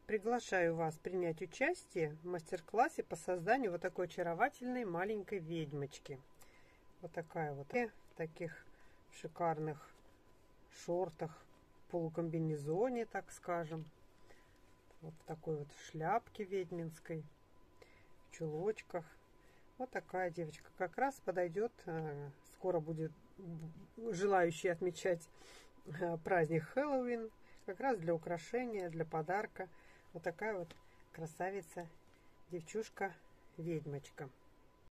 Приглашаю вас принять участие в мастер-классе по созданию вот такой очаровательной маленькой ведьмочки. Вот такая вот в таких шикарных шортах, полукомбинезоне, так скажем. Вот в такой вот шляпке ведьминской, в чулочках. Вот такая девочка как раз подойдет. Скоро будет желающие отмечать праздник Хэллоуин. Как раз для украшения, для подарка. Вот такая вот красавица, девчушка-ведьмочка.